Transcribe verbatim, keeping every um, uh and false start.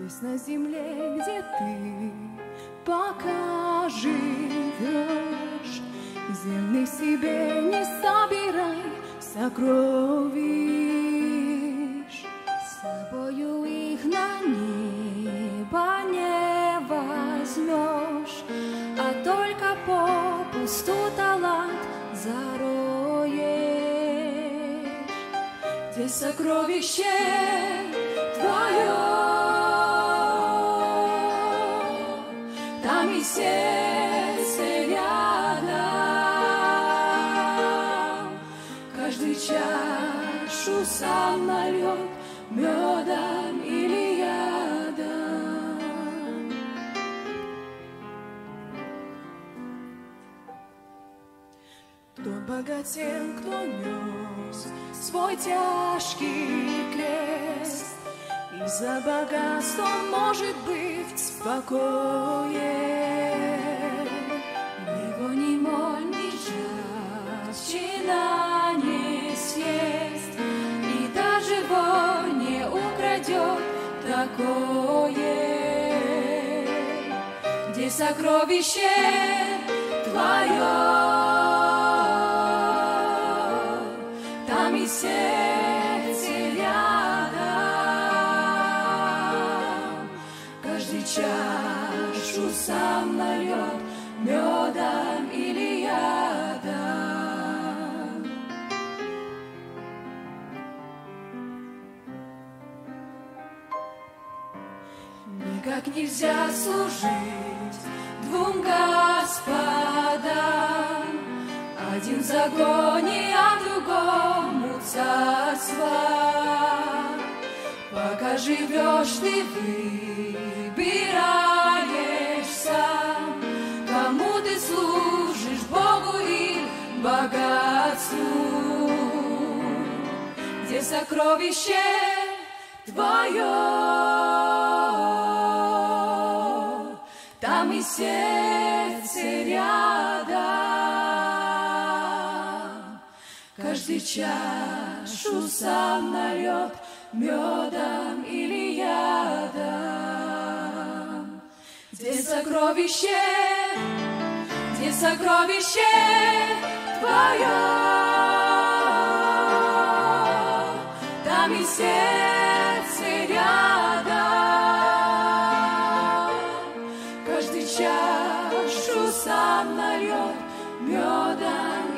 Здесь на земле, где ты пока живешь, земных себе не собирай сокровищ. С собою их на небо не возьмешь, а только попусту талант зароешь. Где сокровище твое, там и сердце рядом. Каждый чашу сам нальет медом или ядом. Кто богатен, кто нес свой тяжкий крест, и за богатством может быть спокоен. Его ни моль, ни жадчина не съест, и даже вор не украдет такое. Где сокровище твое, там и сердце рядом. Каждый чашу сам нальет медом или ядом. Никак нельзя служить двум господам, один в загоне, а другому царство. Пока живешь, ты выбираешь сам, кому ты служишь, Богу или богатству. Где сокровище твое, там и сердце рядом. Каждый чашу сам нальет медом или ядом. Где сокровище, где сокровище твое, там и сердце рядом. Каждый чашу сам нальет медом